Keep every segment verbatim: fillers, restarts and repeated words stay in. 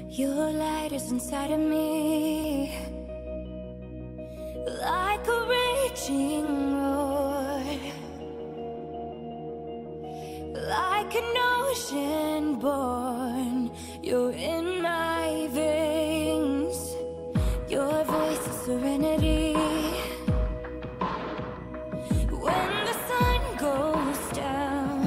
Your light is inside of me, like a raging roar, like an ocean born. You're in my veins. Your voice is serenity. When the sun goes down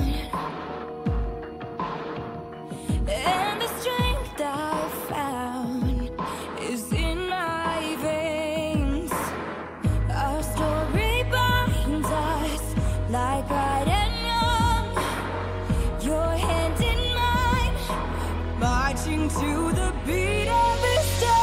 and the strength I found is in my veins, our story binds us like bright and young. Your hand in mine, marching to the beat of the star.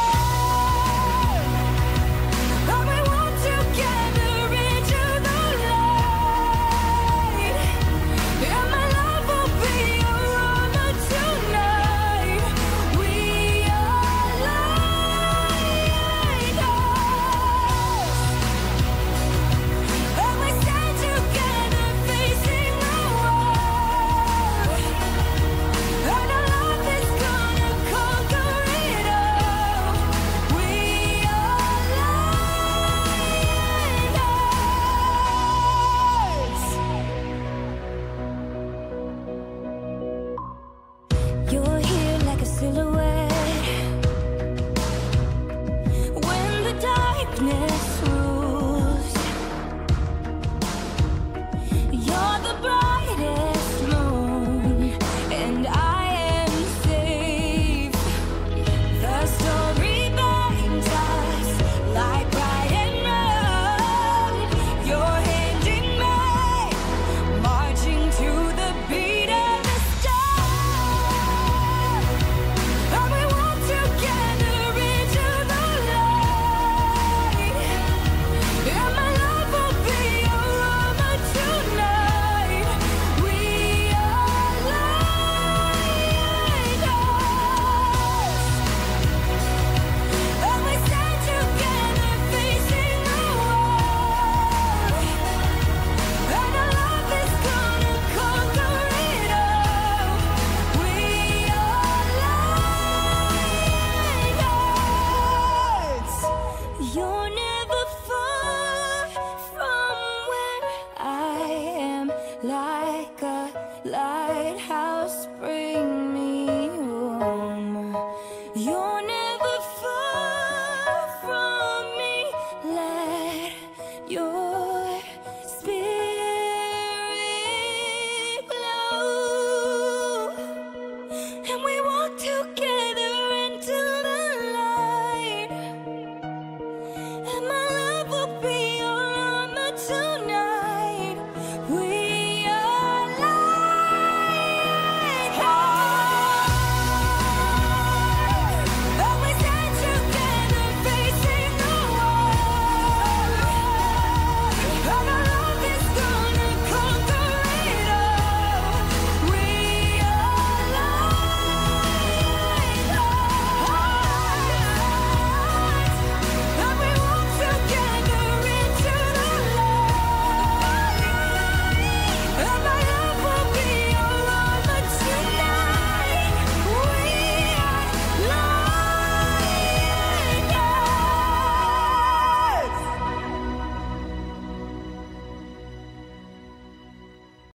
You're never far from where I am, like a lighthouse breeze.